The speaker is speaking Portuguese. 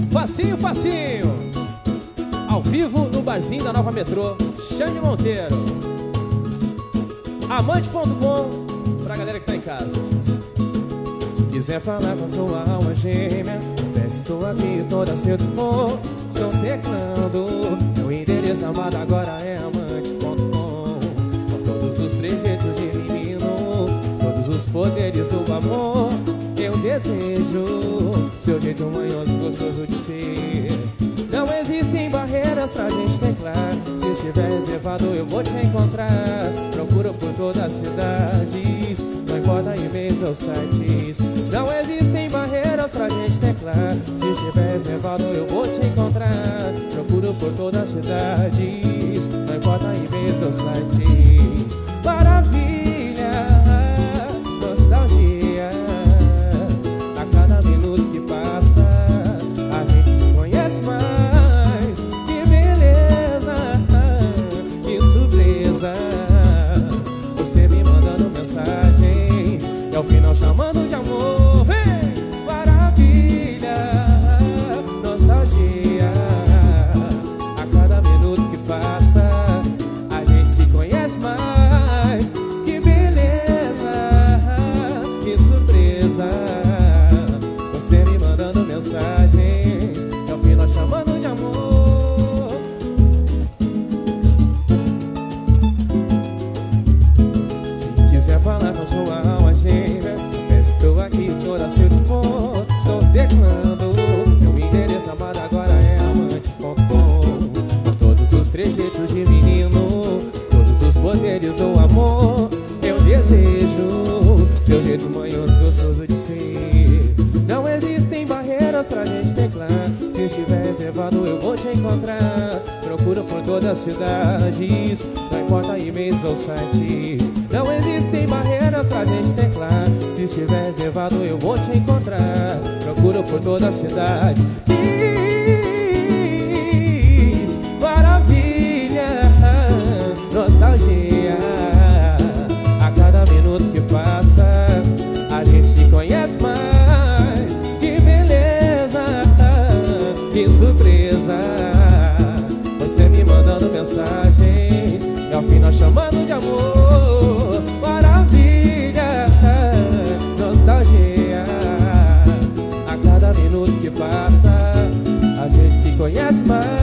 Facinho, facinho. Ao vivo no barzinho da Nova Metrô, Xande Monteiro. Amante.com pra galera que tá em casa. Se quiser falar com a sua alma gêmea, estou aqui toda a seu dispor. Estou teclando, meu endereço amado agora é amante.com. Com todos os trejeitos de menino, todos os poderes do amor. Eu desejo seu jeito manhoso, gostoso de ser. Não existem barreiras pra gente teclar. Se estiver reservado eu vou te encontrar. Procuro por todas as cidades, não importa e-mails ou sites. Não existem barreiras pra gente teclar. Se estiver reservado eu vou te encontrar. Procuro por todas as cidades, não importa e-mails ou sites. Maravilha, nostalgia. A cada minuto que passa a gente se conhece mais. Que beleza, que surpresa. Você me mandando mensagens e ao final chamando de amor. Vem! Maravilha, nostalgia. A cada minuto que passa a gente se conhece mais. Que beleza, que surpresa. Você me mandando mensagens e ao final chamando de amor. Se quiser falar com sua alma gêmea, estou aqui toda a seu dispor. Estou teclando, meu endereço amado agora é amante.com. Com todos os trejeitos de menino, todos os poderes do amor. Eu desejo seu jeito manhoso, gostoso de ser. Não existem barreiras pra gente teclar. Se estiver reservado eu vou te encontrar. Procura por todas as cidades, não importa e-mails ou sites. Não existem barreiras pra gente teclar. Se estiver reservado eu vou te encontrar. Procura por todas as cidades. Maravilha, nostalgia. A cada minuto que passa a gente se conhece mais. Que beleza, que surpresa. Você me mandando mensagens e ao final chamando de amor. Maravilha, nostalgia. A cada minuto que passa a gente se conhece mais.